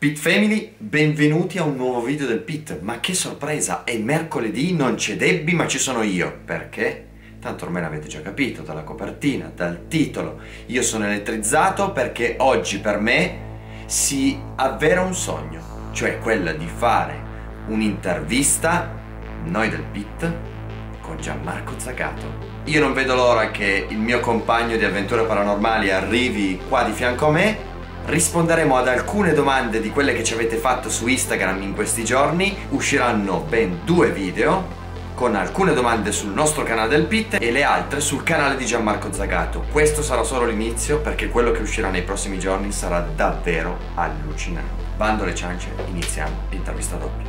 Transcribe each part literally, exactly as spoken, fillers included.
Pit Family, benvenuti a un nuovo video del Pit. Ma che sorpresa, è mercoledì, non c'è Debbie ma ci sono io. Perché? Tanto ormai l'avete già capito dalla copertina, dal titolo. Io sono elettrizzato perché oggi per me si avvera un sogno, cioè quella di fare un'intervista, noi del Pit, con Gianmarco Zagato. Io non vedo l'ora che il mio compagno di avventure paranormali arrivi qua di fianco a me. Risponderemo ad alcune domande di quelle che ci avete fatto su Instagram in questi giorni. Usciranno ben due video con alcune domande sul nostro canale del Pit e le altre sul canale di Gianmarco Zagato. Questo sarà solo l'inizio, perché quello che uscirà nei prossimi giorni sarà davvero allucinante. Bando alle ciance, iniziamo l'intervista doppia.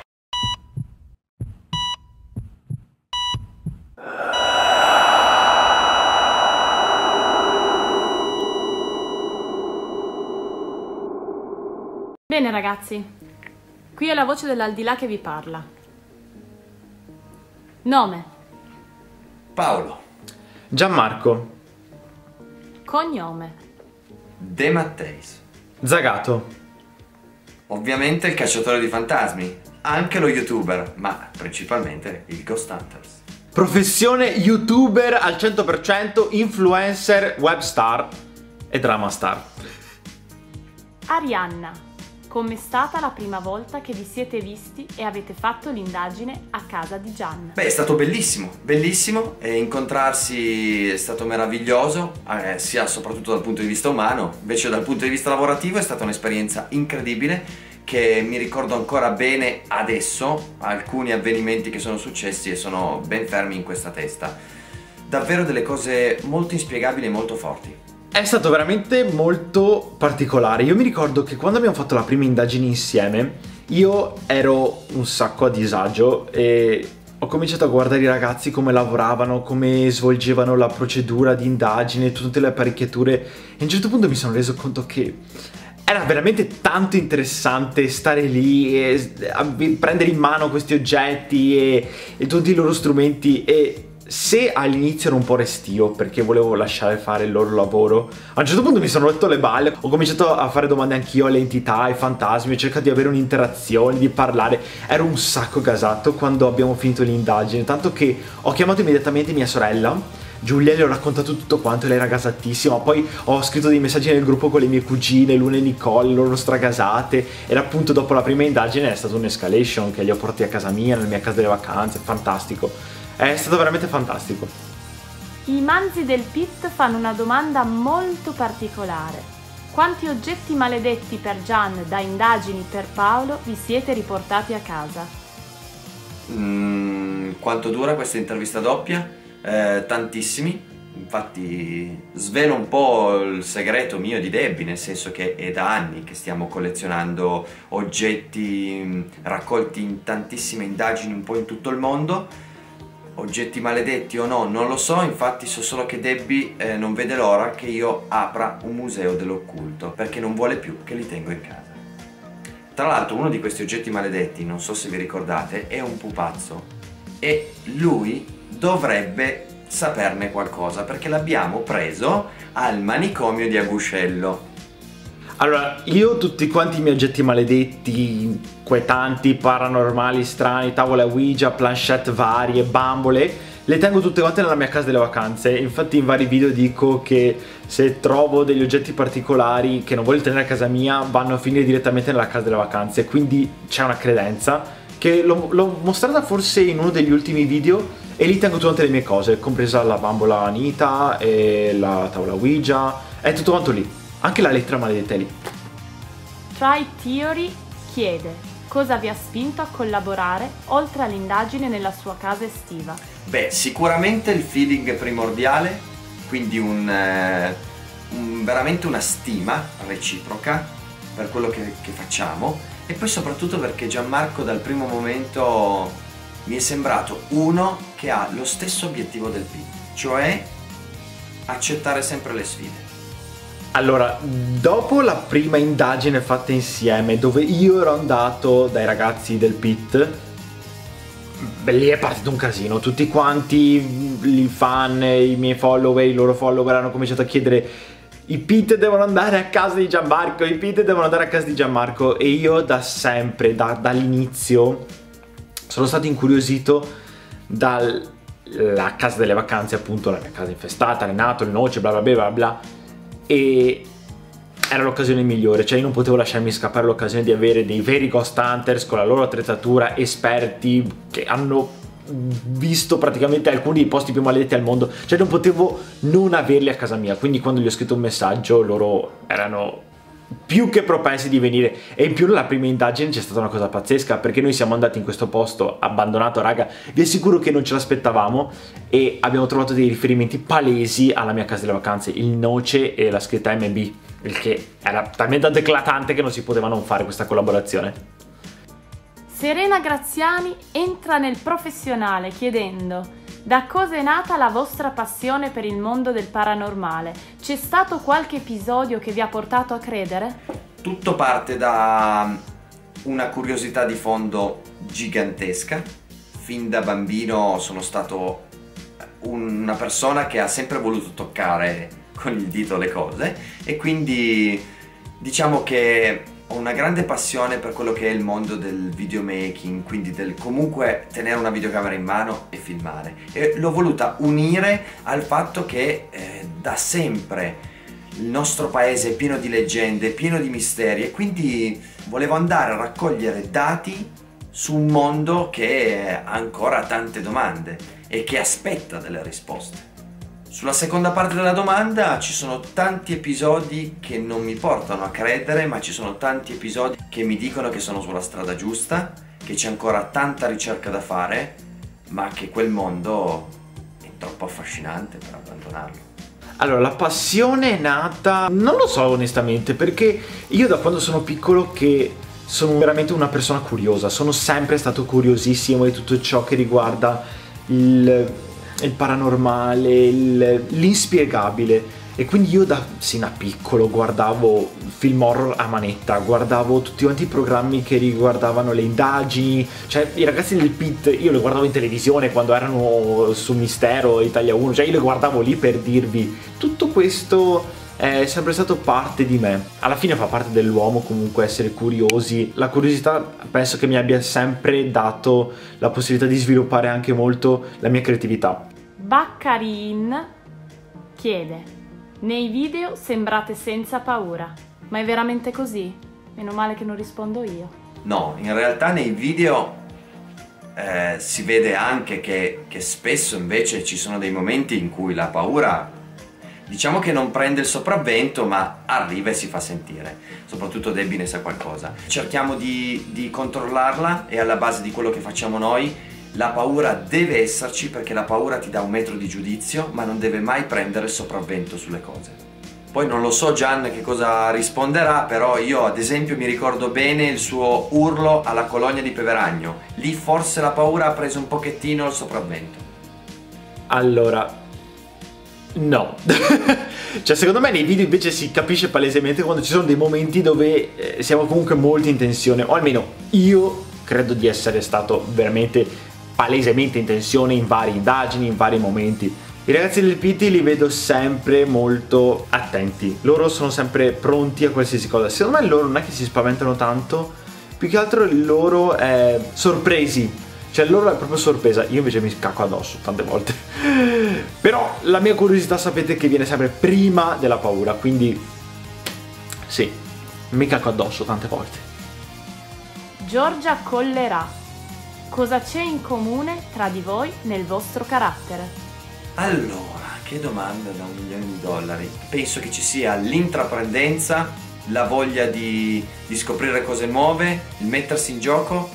Bene ragazzi, qui è la voce dell'aldilà che vi parla. Nome. Paolo. Gianmarco. Cognome. De Matteis. Zagato. Ovviamente il cacciatore di fantasmi, anche lo youtuber, ma principalmente il Ghost Hunters. Professione youtuber al cento per cento, influencer, webstar e drama star. Arianna. Com'è stata la prima volta che vi siete visti e avete fatto l'indagine a casa di Gian? Beh, è stato bellissimo, bellissimo, e incontrarsi è stato meraviglioso, eh, sia soprattutto dal punto di vista umano. Invece dal punto di vista lavorativo è stata un'esperienza incredibile, che mi ricordo ancora bene adesso, alcuni avvenimenti che sono successi e sono ben fermi in questa testa. Davvero delle cose molto inspiegabili e molto forti. È stato veramente molto particolare. Io mi ricordo che quando abbiamo fatto la prima indagine insieme, io ero un sacco a disagio e ho cominciato a guardare i ragazzi come lavoravano, come svolgevano la procedura di indagine, tutte le apparecchiature, e a un certo punto mi sono reso conto che era veramente tanto interessante stare lì e prendere in mano questi oggetti e, e tutti i loro strumenti. E se all'inizio ero un po' restio perché volevo lasciare fare il loro lavoro, a un certo punto mi sono rotto le balle, ho cominciato a fare domande anch'io alle entità, ai fantasmi, ho cercato di avere un'interazione, di parlare. Ero un sacco gasato quando abbiamo finito l'indagine, tanto che ho chiamato immediatamente mia sorella Giulia, le ho raccontato tutto quanto, lei era gasatissima. Poi ho scritto dei messaggi nel gruppo con le mie cugine, Luna e Nicole, loro stragasate. Ed appunto dopo la prima indagine è stata un'escalation che li ho portati a casa mia, nella mia casa delle vacanze, fantastico. È stato veramente fantastico. I manzi del Pit fanno una domanda molto particolare. Quanti oggetti maledetti per Gian da indagini per Paolo vi siete riportati a casa? Mm, quanto dura questa intervista doppia? Eh, tantissimi. Infatti svelo un po' il segreto mio di Debbie, nel senso che è da anni che stiamo collezionando oggetti raccolti in tantissime indagini un po' in tutto il mondo. Oggetti maledetti o no, non lo so, infatti so solo che Debbie eh, non vede l'ora che io apra un museo dell'occulto, perché non vuole più che li tengo in casa. Tra l'altro uno di questi oggetti maledetti, non so se vi ricordate, è un pupazzo e lui dovrebbe saperne qualcosa perché l'abbiamo preso al manicomio di Aguscello. Allora, io tutti quanti i miei oggetti maledetti, inquietanti, paranormali, strani, tavole a Ouija, planchette varie, bambole, le tengo tutte quante nella mia casa delle vacanze. Infatti in vari video dico che se trovo degli oggetti particolari che non voglio tenere a casa mia, vanno a finire direttamente nella casa delle vacanze. Quindi c'è una credenza che l'ho mostrata forse in uno degli ultimi video, e lì tengo tutte le mie cose, compresa la bambola Anita e la tavola Ouija, è tutto quanto lì. Anche la lettera maledetta è lì. Try Theory chiede: cosa vi ha spinto a collaborare oltre all'indagine nella sua casa estiva? Beh, sicuramente il feeling primordiale, quindi un, eh, un, veramente una stima reciproca per quello che, che facciamo, e poi soprattutto perché Gianmarco dal primo momento mi è sembrato uno che ha lo stesso obiettivo del Pit, cioè accettare sempre le sfide. Allora, dopo la prima indagine fatta insieme, dove io ero andato dai ragazzi del Pit, beh, lì è partito un casino. Tutti quanti i fan, i miei follower, i loro follower hanno cominciato a chiedere i Pete devono andare a casa di Gianmarco, i Pete devono andare a casa di Gianmarco. E io da sempre, da, dall'inizio, sono stato incuriosito dalla casa delle vacanze, appunto, la mia casa infestata, le nato, le noci, bla bla bla bla bla. E era l'occasione migliore, cioè io non potevo lasciarmi scappare l'occasione di avere dei veri Ghost Hunters con la loro attrezzatura, esperti che hanno visto praticamente alcuni dei posti più maledetti al mondo, cioè non potevo non averli a casa mia. Quindi quando gli ho scritto un messaggio loro erano più che propensi di venire. E in più nella prima indagine c'è stata una cosa pazzesca, perché noi siamo andati in questo posto abbandonato, raga, vi assicuro che non ce l'aspettavamo, e abbiamo trovato dei riferimenti palesi alla mia casa delle vacanze, il Noce e la scritta M B, il che era talmente eclatante che non si poteva non fare questa collaborazione. Serena Graziani entra nel professionale chiedendo: da cosa è nata la vostra passione per il mondo del paranormale? C'è stato qualche episodio che vi ha portato a credere? Tutto parte da una curiosità di fondo gigantesca. Fin da bambino sono stato una persona che ha sempre voluto toccare con il dito le cose, e quindi diciamo che ho una grande passione per quello che è il mondo del videomaking, quindi del comunque tenere una videocamera in mano e filmare, e l'ho voluta unire al fatto che eh, da sempre il nostro paese è pieno di leggende, pieno di misteri, e quindi volevo andare a raccogliere dati su un mondo che ha ancora tante domande e che aspetta delle risposte. Sulla seconda parte della domanda, ci sono tanti episodi che non mi portano a credere, ma ci sono tanti episodi che mi dicono che sono sulla strada giusta, che c'è ancora tanta ricerca da fare, ma che quel mondo è troppo affascinante per abbandonarlo. Allora, la passione è nata, non lo so onestamente, perché io da quando sono piccolo che sono veramente una persona curiosa, sono sempre stato curiosissimo di tutto ciò che riguarda il... il paranormale, il, l'inspiegabile, e quindi io da sin da piccolo guardavo film horror a manetta, guardavo tutti quanti i programmi che riguardavano le indagini, cioè i ragazzi del Pit io li guardavo in televisione quando erano su Mistero, Italia uno, cioè io li guardavo lì per dirvi, tutto questo è sempre stato parte di me. Alla fine fa parte dell'uomo comunque essere curiosi, la curiosità penso che mi abbia sempre dato la possibilità di sviluppare anche molto la mia creatività. Baccarin chiede: nei video sembrate senza paura, ma è veramente così? Meno male che non rispondo io. No, in realtà nei video eh, si vede anche che, che spesso invece ci sono dei momenti in cui la paura, diciamo che non prende il sopravvento, ma arriva e si fa sentire. Soprattutto Debbie ne sa qualcosa. Cerchiamo di, di controllarla, e alla base di quello che facciamo noi la paura deve esserci, perché la paura ti dà un metro di giudizio, ma non deve mai prendere il sopravvento sulle cose. Poi non lo so Gian che cosa risponderà, però io ad esempio mi ricordo bene il suo urlo alla colonia di Peveragno. Lì forse la paura ha preso un pochettino il sopravvento. Allora, no. Cioè secondo me nei video invece si capisce palesemente quando ci sono dei momenti dove eh, siamo comunque molto in tensione, o almeno io credo di essere stato veramente palesemente in tensione in varie indagini, in vari momenti. I ragazzi del P T li vedo sempre molto attenti, loro sono sempre pronti a qualsiasi cosa. Secondo me loro non è che si spaventano tanto, più che altro loro è sorpresi, cioè loro è proprio sorpresa. Io invece mi scacco addosso tante volte. Però la mia curiosità sapete che viene sempre prima della paura, quindi sì, mi cacco addosso tante volte. Giorgia Collerà: cosa c'è in comune tra di voi nel vostro carattere? Allora, che domanda da un milione di dollari. Penso che ci sia l'intraprendenza, la voglia di, di scoprire cose nuove, il mettersi in gioco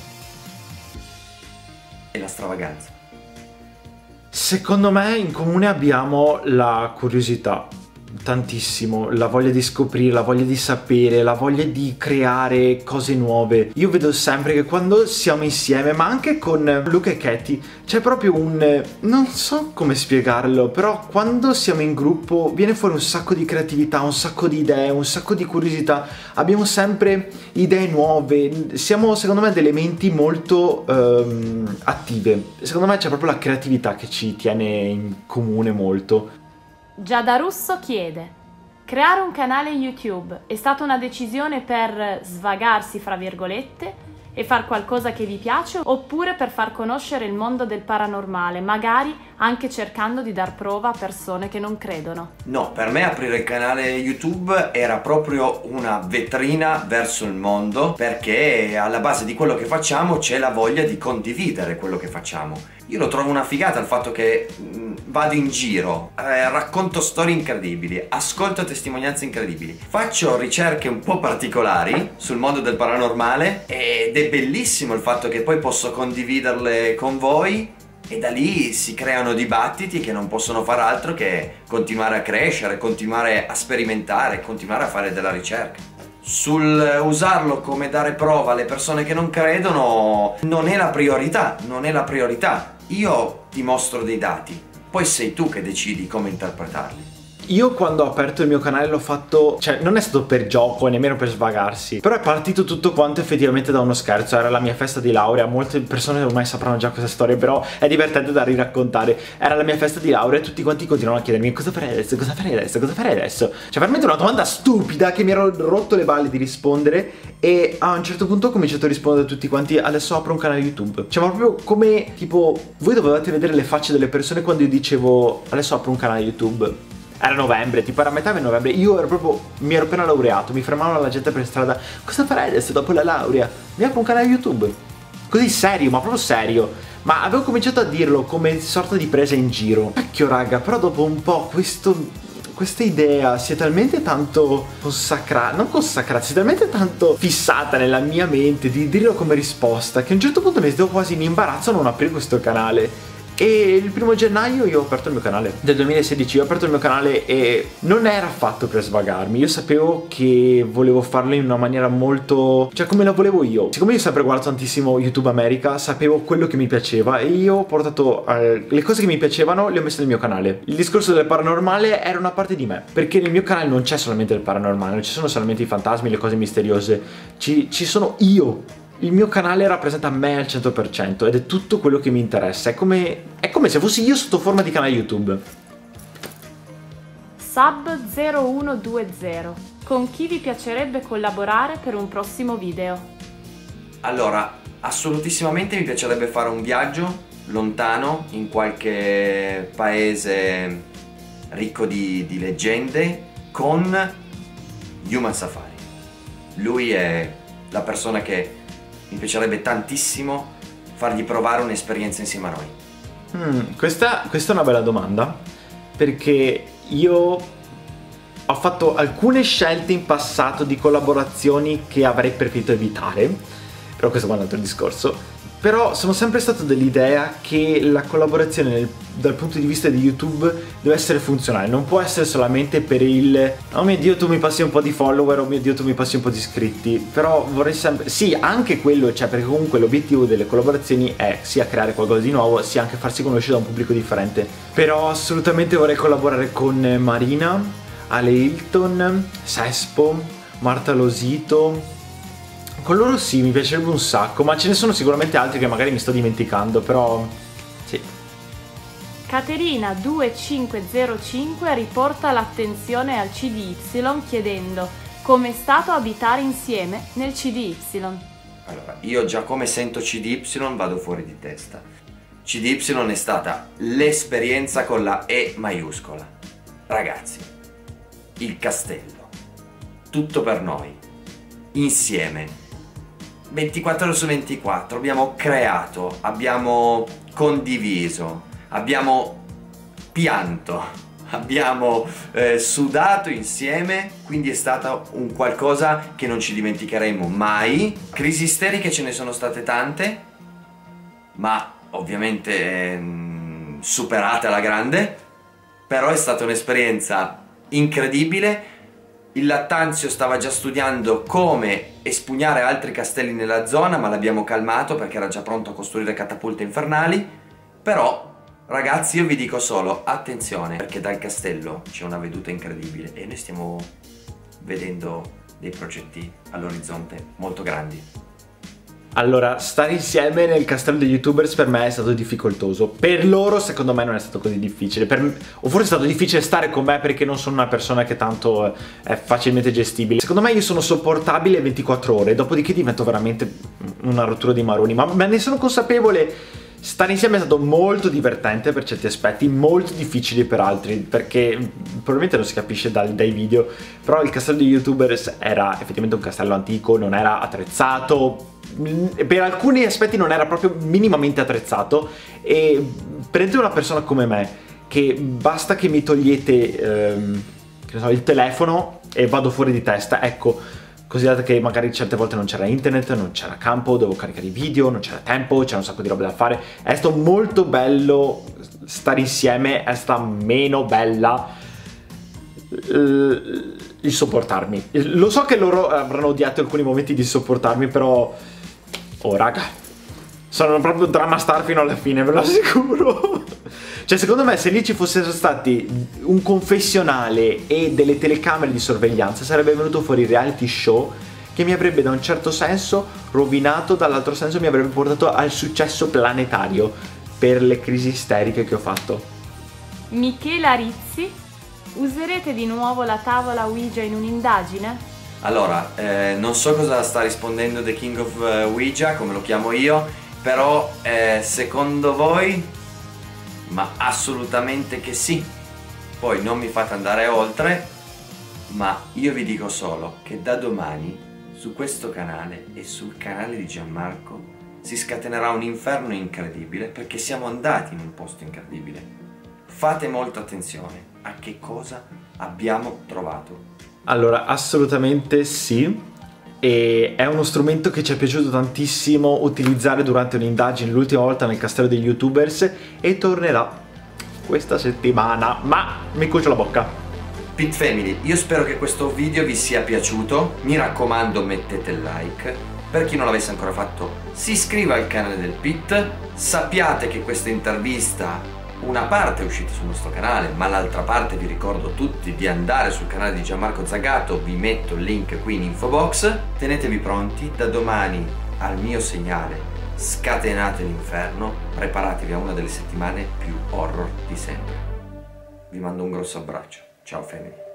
e la stravaganza. Secondo me in comune abbiamo la curiosità, tantissimo, la voglia di scoprire, la voglia di sapere, la voglia di creare cose nuove. Io vedo sempre che quando siamo insieme, ma anche con Luca e Katie, c'è proprio un... non so come spiegarlo, però quando siamo in gruppo viene fuori un sacco di creatività, un sacco di idee, un sacco di curiosità, abbiamo sempre idee nuove, siamo secondo me delle menti molto um, attive. Secondo me c'è proprio la creatività che ci tiene in comune molto. Giada Russo chiede: Creare un canale YouTube è stata una decisione per svagarsi, fra virgolette, e far qualcosa che vi piace, oppure per far conoscere il mondo del paranormale, magari anche cercando di dar prova a persone che non credono? No, per me aprire il canale YouTube era proprio una vetrina verso il mondo, perché alla base di quello che facciamo c'è la voglia di condividere quello che facciamo. Io lo trovo una figata il fatto che mh, vado in giro, eh, racconto storie incredibili, ascolto testimonianze incredibili, faccio ricerche un po' particolari sul mondo del paranormale ed è bellissimo il fatto che poi posso condividerle con voi e da lì si creano dibattiti che non possono far altro che continuare a crescere, continuare a sperimentare, continuare a fare della ricerca. Sul usarlo come dare prova alle persone che non credono non è la priorità, non è la priorità. Io ti mostro dei dati, poi sei tu che decidi come interpretarli. Io quando ho aperto il mio canale l'ho fatto, cioè non è stato per gioco e nemmeno per svagarsi, però è partito tutto quanto effettivamente da uno scherzo. Era la mia festa di laurea, molte persone ormai sapranno già questa storia, però è divertente da riraccontare. Era la mia festa di laurea e tutti quanti continuavano a chiedermi cosa farei adesso, cosa farei adesso, cosa farei adesso. Cioè veramente una domanda stupida che mi ero rotto le balle di rispondere, e a un certo punto ho cominciato a rispondere a tutti quanti: adesso apro un canale YouTube. Cioè ma proprio come tipo voi dovevate vedere le facce delle persone quando io dicevo adesso apro un canale YouTube. Era novembre, tipo era metà di novembre, io ero proprio, mi ero appena laureato, mi fermavano la gente per strada: cosa farai adesso dopo la laurea? Mi apro un canale YouTube. Così serio, ma proprio serio. Ma avevo cominciato a dirlo come sorta di presa in giro. Cacchio raga, però dopo un po' questo, questa idea si è talmente tanto consacrata, non consacrata, si è talmente tanto fissata nella mia mente di dirlo come risposta, che a un certo punto mi sentivo quasi in imbarazzo a non aprire questo canale. E il primo gennaio io ho aperto il mio canale del duemilasedici, ho aperto il mio canale e non era affatto per svagarmi. Io sapevo che volevo farlo in una maniera molto, cioè come la volevo io. Siccome io sempre guardo tantissimo YouTube America, sapevo quello che mi piaceva e io ho portato eh, le cose che mi piacevano, le ho messe nel mio canale. Il discorso del paranormale era una parte di me, perché nel mio canale non c'è solamente il paranormale, non ci sono solamente i fantasmi, le cose misteriose, ci, ci sono io. Il mio canale rappresenta me al cento per cento ed è tutto quello che mi interessa. È come, è come se fossi io sotto forma di canale YouTube. Sub zero uno due zero. Con chi vi piacerebbe collaborare per un prossimo video? Allora, assolutissimamente mi piacerebbe fare un viaggio lontano in qualche paese ricco di, di leggende con Human Safari. Lui è la persona che mi piacerebbe tantissimo fargli provare un'esperienza insieme a noi. Mm, questa, questa è una bella domanda, perché io ho fatto alcune scelte in passato di collaborazioni che avrei preferito evitare, però questo è un altro discorso. Però sono sempre stato dell'idea che la collaborazione nel, dal punto di vista di YouTube deve essere funzionale, non può essere solamente per il oh mio Dio tu mi passi un po' di follower, oh mio Dio tu mi passi un po' di iscritti. Però vorrei sempre, sì anche quello, cioè perché comunque l'obiettivo delle collaborazioni è sia creare qualcosa di nuovo sia anche farsi conoscere da un pubblico differente. Però assolutamente vorrei collaborare con Marina, Ale Hilton, Sespo, Marta Losito. Con loro sì, mi piacerebbe un sacco, ma ce ne sono sicuramente altri che magari mi sto dimenticando, però sì. Caterina due cinque zero cinque riporta l'attenzione al C D Y chiedendo: come è stato abitare insieme nel C D Y? Allora, io già come sento C D Y vado fuori di testa. C D Y è stata l'esperienza con la E maiuscola. Ragazzi, il castello, tutto per noi, insieme. ventiquattro ore su ventiquattro abbiamo creato, abbiamo condiviso, abbiamo pianto, abbiamo eh, sudato insieme, quindi è stato un qualcosa che non ci dimenticheremo mai. Crisi isteriche ce ne sono state tante, ma ovviamente eh, superate alla grande, però è stata un'esperienza incredibile. Il Lattanzio stava già studiando come espugnare altri castelli nella zona, ma l'abbiamo calmato perché era già pronto a costruire catapulte infernali. Però, ragazzi, io vi dico solo attenzione, perché dal castello c'è una veduta incredibile e noi stiamo vedendo dei progetti all'orizzonte molto grandi. Allora, stare insieme nel castello degli YouTubers per me è stato difficoltoso. Per loro, secondo me, non è stato così difficile. Per me, o forse è stato difficile stare con me perché non sono una persona che tanto è facilmente gestibile. Secondo me io sono sopportabile ventiquattro ore, dopodiché divento veramente una rottura di maroni. Ma, ma ne sono consapevole. Stare insieme è stato molto divertente per certi aspetti, molto difficili per altri, perché probabilmente non si capisce dai, dai video, però il castello degli YouTubers era effettivamente un castello antico, non era attrezzato. Per alcuni aspetti non era proprio minimamente attrezzato, e prendete una persona come me che basta che mi togliete ehm, che ne so, il telefono e vado fuori di testa, ecco, considerate che magari certe volte non c'era internet, non c'era campo, dovevo caricare i video, non c'era tempo, c'era un sacco di roba da fare. È stato molto bello stare insieme, è stata meno bella il sopportarmi. Lo so che loro avranno odiato alcuni momenti di sopportarmi, però oh raga, sono proprio un drama star fino alla fine, ve lo assicuro. Cioè, secondo me, se lì ci fossero stati un confessionale e delle telecamere di sorveglianza, sarebbe venuto fuori il reality show che mi avrebbe da un certo senso rovinato, dall'altro senso mi avrebbe portato al successo planetario per le crisi isteriche che ho fatto. Michela Rizzi, userete di nuovo la tavola Ouija in un'indagine? Allora, eh, non so cosa sta rispondendo The King of Ouija, come lo chiamo io, però eh, secondo voi? Ma assolutamente che sì. Poi non mi fate andare oltre, ma io vi dico solo che da domani su questo canale e sul canale di Gianmarco si scatenerà un inferno incredibile, perché siamo andati in un posto incredibile. Fate molta attenzione a che cosa abbiamo trovato. Allora, assolutamente sì. E è uno strumento che ci è piaciuto tantissimo utilizzare durante un'indagine l'ultima volta nel castello degli YouTubers, e tornerà questa settimana, ma mi cuocio la bocca. Pit Family, io spero che questo video vi sia piaciuto, mi raccomando mettete il like, per chi non l'avesse ancora fatto si iscriva al canale del Pit, sappiate che questa intervista una parte è uscita sul nostro canale, ma l'altra parte vi ricordo tutti di andare sul canale di Gianmarco Zagato, vi metto il link qui in info box. Tenetevi pronti, da domani al mio segnale scatenate l'inferno, preparatevi a una delle settimane più horror di sempre. Vi mando un grosso abbraccio, ciao family.